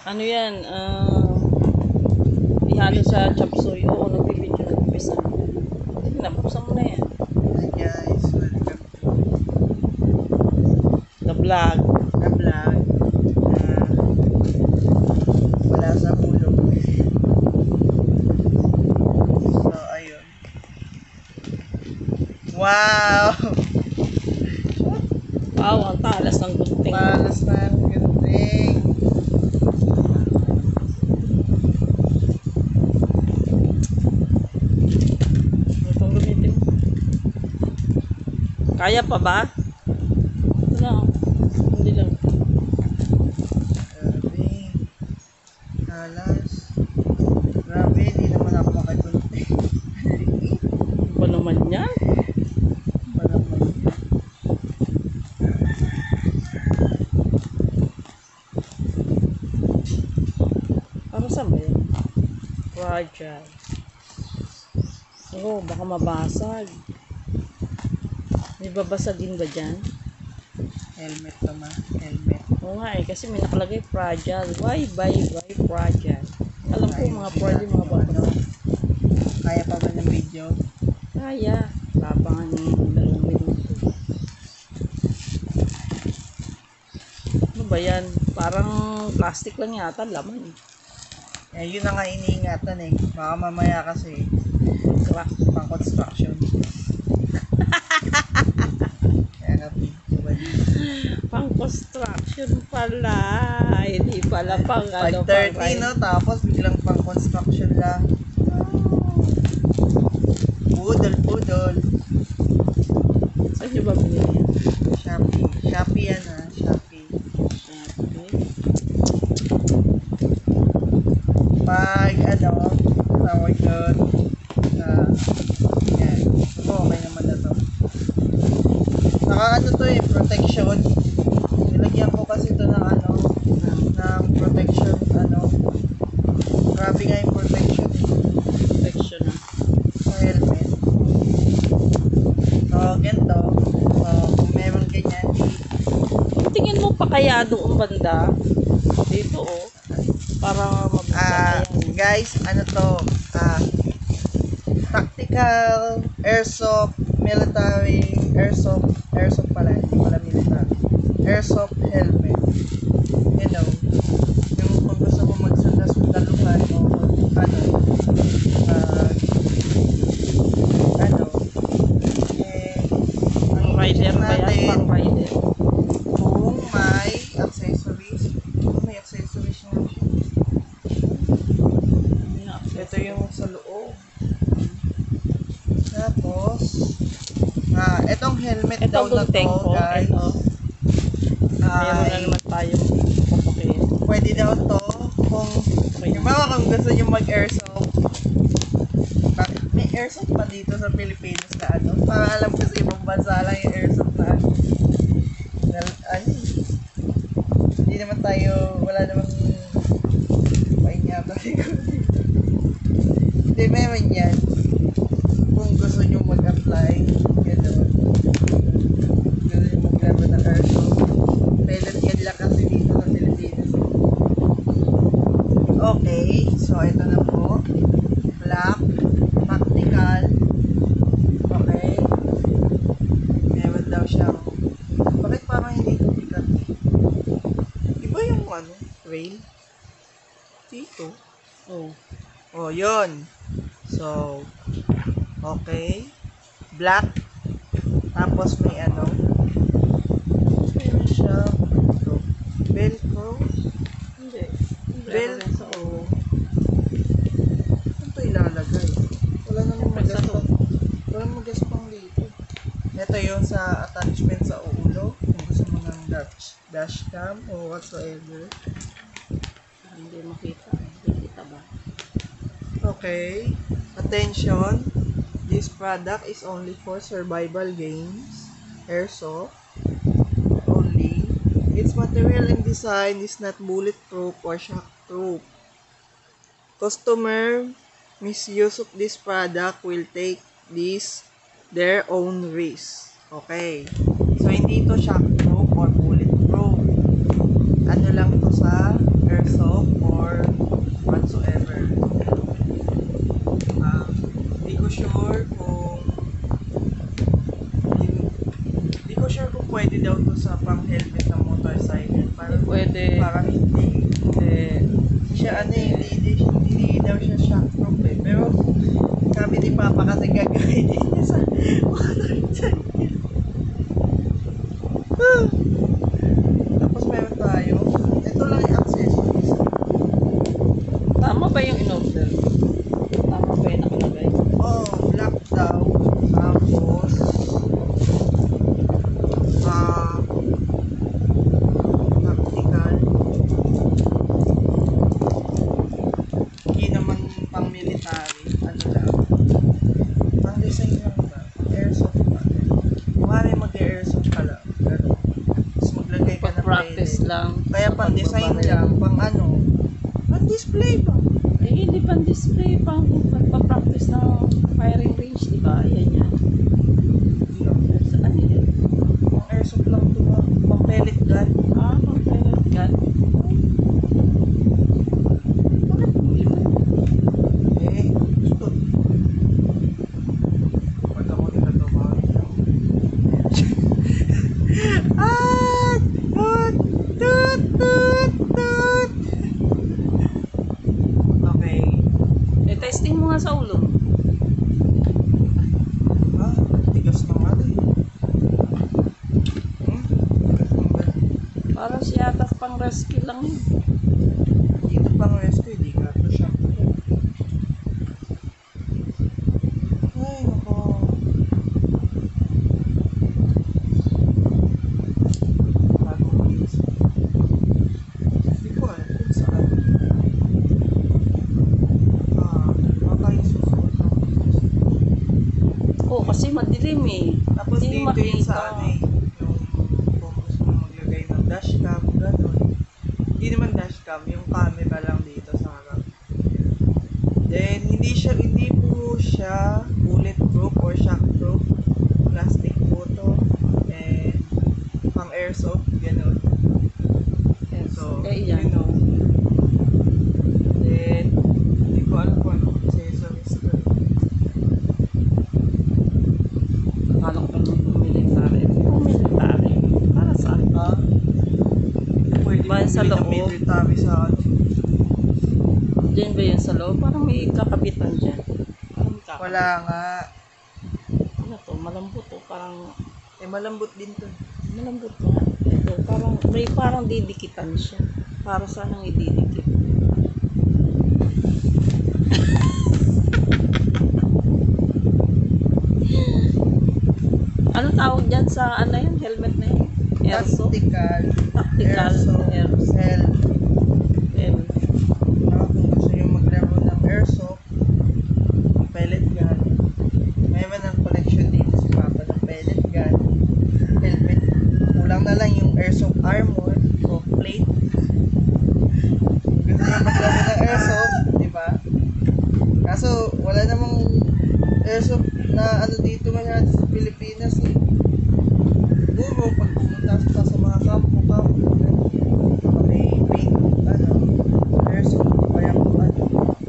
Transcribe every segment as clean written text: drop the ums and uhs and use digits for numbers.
Ano yan? Ihalo sa chop suey. Oo, nagbibidyo na umpisa. Sige na, buksan mo na yan. Hi guys, welcome The vlog. to the vlog na wala sa bulog. So, ayun. Wow! Wow, ang talas ng gunting. Malas na ang gunting. Itong gamitin mo. Kaya pa ba? Ito na. Hindi lang. Grabe. Halas. Grabe, hindi naman ako makagunting. Liit Ano ba naman yan? pa naman. Para saan ba yan? Fragile. Oo, baka mabasag. May babasagin ba dyan? Helmet naman. Helmet. Oo nga eh, kasi may nakalagay fragile. Why fragile? Alam ko mga fragile, mga babasag. Kaya pa ba ng video? Kaya. Labangan ng 2 minuto. Ano ba yan? Parang plastic lang yata, laman. Eh, yun na nga iniingatan eh. Baka mamaya kasi Crack. pang construction. Kaya nga video ba dito? Pang construction pala. Hindi pala pang ano. 5:30 no? Tapos biglang pang construction lang. Pudol. Saan nyo ba binili yan? Shopee. Shopee yan ah. Shopee. Shopee. Pag ano, tawag doon. Yan. Okay naman na to. Saka ano to eh, protection. Nilagyan ko kasi to ng ano, ng protection, ano. Grabe nga yung protection Protection na. sa helmet. So, ganito. So, kung meron ganyan, Tingin mo pa kaya doon banda? Dito oh. Para mabuksan na yan. guys, ano to, tactical, airsoft, military, airsoft pala, hindi pala military. Airsoft helmet. You know, yung kung gusto mo magsundas-sundaluhan o ano, ano, eh, Pang rider ba yan? natin, Pang rider. kung may accessories, may accessories nga siya. Ito yung sa loob. Tapos, etong helmet Ito daw na to, gunting ko. guys. Ito. Meron na Ay, naman tayong pupukin. pwede daw to kung, halimbawa kung gusto nyo mag-airsoft. May airsoft pa dito sa Pilipinas na ano. Parang alam ko sa ibang bansa lang yung airsoft na ano. Ano, hindi naman tayo, wala namang painyaba siguro. Hindi, meron yan. Kung gusto nyo mag-apply, gano'n. Gusto nyo maglaro ng airsoft. Pellet yan lang kasi dito sa Pilipinas. Okay, so ito na po. Black, tactical. Okay. Meron daw siyang, bakit parang hindi ito bigat? Iba yung ano, rail? Dito. Oh. Oh, yun. So, okay. Black. Tapos may ano. Meron siya. Ito. Velcro. Hindi. Velcro. Saan ito ilalagay? Wala namang Siyempre, sa magaspang. Wala namang magaspang dito. Ito yung sa attachment sa ulo. Kung gusto mo ng dashcam o whatsoever. Hindi makita. Hindi kita ba? Okay. Attention. This product is only for survival games. Airsoft. Only. Its material and design is not bulletproof or shockproof. Customer misuse of this product will take this their own risk. Okay. So, hindi ito shockproof or bulletproof. Ano lang to sa airsoft. airsoft or whatsoever. Hindi ko sure kung hindi ko sure kung pwede daw to sa pang helmet ng motorcycle. Parang Pwede. parang hindi. Hindi. Siya hindi daw siya shockproof eh. Pero sabi ni Papa kasi gagawin niya sa motorcycle. Tapos meron tayo. Ito lang yung accessories. Tama ba yung in-order? Tama ba yung nakalagay? Oh, black daw. Tapos tactical. Hindi naman pang military. Ano lang. Pang design lang ba? Airsoft pa. Kumari mag-airsoft ka lang. Pero, tapos maglagay ka ng Pag-practice pellet. lang. Kaya sa pang design pagbabaril. lang. Pang ano. Pang display ba? Eh, hindi pang display, pang pagpa-practice ng firing range, di ba? Ayan yan. Saan yan? Pang airsoft lang ito ha. Pang pellet gun. Ah, pang pellet gun. Bakit hindi ba? Eh, gusto. Pag ako nagkatawain lang. Ah! Tut! Tut! Tut! Tut! Okay. Eh, testing mo nga sa ulo. Ah, tigas na nga rin. Tigas ng ganun. Parang siya atas pang rescue lang yun. Dito pang rescue, hindi nga ito siya. Ay, nako. Bago ko dito. Hindi ko alam kung saan. Baka yung susunod na. Oo, kasi madilim eh. Tapos Hindi dito yung makita. sa ano eh, yung kung gusto mo maglagay ng dashcam, gano'n. Hindi naman dashcam, yung camera lang dito sa harap. Then, hindi po siya bulletproof or shockproof. Plastic po to. And, pang airsoft, gano'n. Yes. So, Eh, you yan. know. Then, hindi ko alam kung ano accessories ko. Akala ko naman kung military. Kung military, para saan? Pwede Ba, mo sa bilhin ng loob? military sa ano. Diyan ba yun sa loob? Parang may kakabitan dyan. Parang kakabit. Wala nga. Ano to? Malambot to. Parang Eh, malambot din to. malambot nga. Ito, parang didikitan siya. Para saan ang ididikit? Ano tawag dyan sa ano yun? Helmet na yun? Airsoft? Tactical. Tactical. Airsoft. Cell. Air. Kung gusto nyo maglaro ng airsoft, pellet gun. Mayroon ng collection dito si Papa ng pellet gun. Helmet. Kulang na lang yung airsoft armor o plate. Gusto nyo maglaro ng airsoft, di ba? Kaso, wala namang airsoft na ano dito ngayon sa Pilipinas eh. Siguro, pag pumunta ka sa mga kampo, may paint, airsoft, kaya kung ano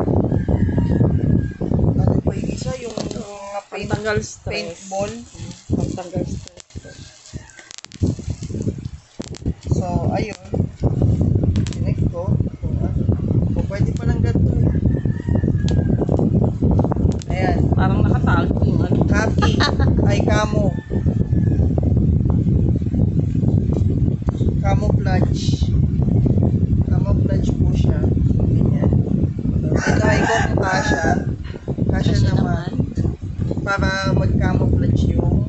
pa yung isa, yung mga Pantanggal stress. paintball. Pantanggal stress. So, ayun. Connect ko. Kung ano. Kung pwede pa lang ganito eh. Ayan. Parang nakatag yung ano. Kaki. Ay, camo. Camouflage. Camouflage po siya. Ganyan. Ito ay kung kasha. Kasha Kasi naman. Para mag-camouflage yung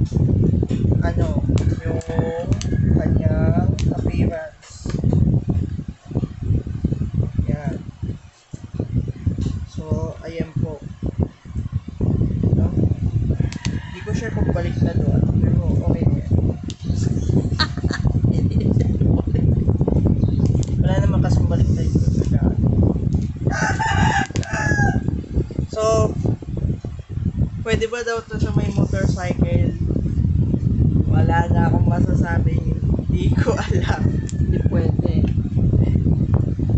yung kanyang appearance. Yan. So, ayan po. No? Hindi ko sure kung balik na doon. Pero okay na yan. Wala naman kasing balik na ito sa daan. So, pwede ba daw ito sa may motorcycle? Wala na akong masasabi. Hindi ko alam. Hindi pwede.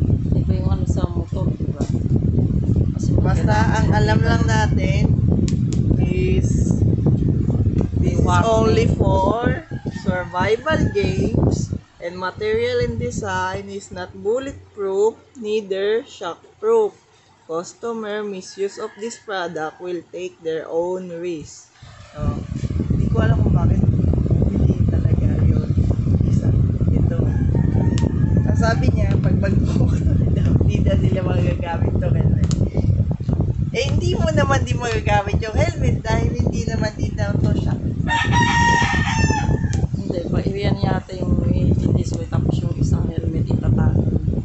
ang alam lang natin is this is only for survival games and material and design is not bulletproof, neither shockproof. Customer misuse of this product will take their own risk. Hindi ko alam kung bakit hindi talaga yun. Isa, ito. Ang sabi niya, pag magbubuka hindi na nila magagamit to helmet. Eh, hindi mo naman di magagamit yung helmet dahil hindi naman din daw to shock. Hindi, yan yata yung this way, tapos yung isang helmet itatago.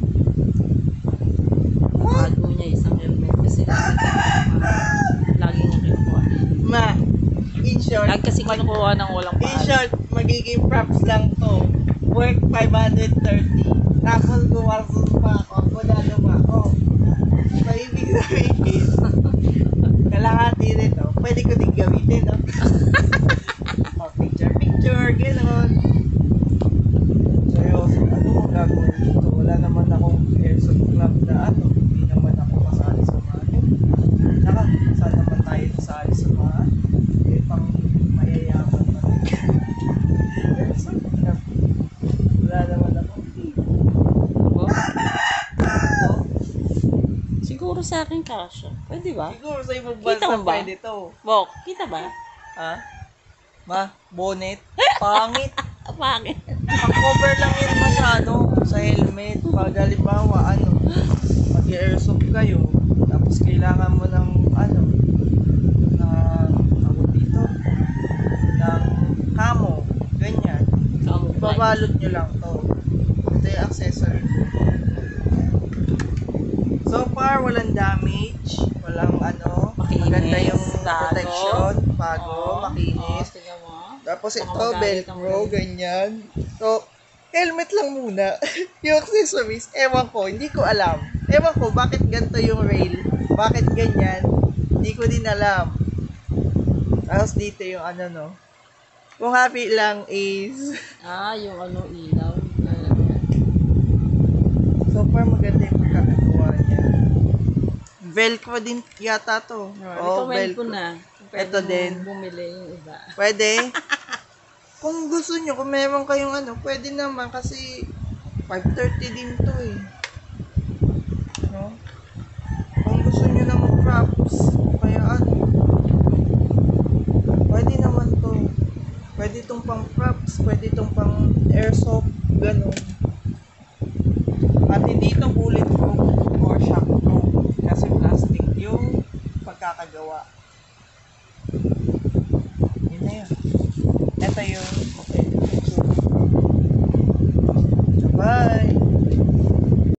Tatago niya isang helmet kasi lagi nga kinukuha. Ma, in short, Lagi kasi kinukuha ng walang in paalam. short, magiging props lang to. Worth 530. Tapos gumasos pa ako. Kunado pa ako. So, ibig sabihin, kalahati nito, pwede ko din gamitin, no? Picture, gano'n. Seryoso, ano mo gagawin dito? Wala naman akong airsoft club na ano. Hindi naman ako kasali sa mga. Saka, saan naman tayo kasali sa mga? Eh, pang mayayaman pa rin. Airsoft club. Wala naman akong team. Oh? Siguro sa akin kasha. Pwede ba? Siguro sa ibang Kita bansa mo ba? pwede to. Bok, kita ba? Ha? Ma, bonnet. Pangit. Bakit? Cover lang yun masyado sa helmet. Pag halimbawa, mag-airsoft kayo, tapos kailangan mo ng, tawag dito, ng camo, ganyan. Babalot nyo lang to. Ito yung accessory. So far, walang damage, walang Makinis, maganda yung bago. protection, bago, Oo. makinis. Tingnan mo. Tapos ito, Magagamit ang velcro, rail. ganyan. So, helmet lang muna. Yung accessories, ewan ko, hindi ko alam. Ewan ko, bakit ganito yung rail? Bakit ganyan? Hindi ko din alam. Tapos dito yung Kung happy lang is, Yung ilaw. so far maganda yung pagkakagawa niya. Velcro din yata to. Recommend ko na. Pwede Ito mo din. bumili yung iba. Pwede? Kung gusto nyo, kung meron kayong pwede naman kasi 530 din to eh. No? Kung gusto nyo na mag-props, kaya pwede naman to. Pwede itong pang props, pwede itong pang airsoft, ganun. At hindi ito bulletproof or shockproof kasi plastic yung pagkakagawa.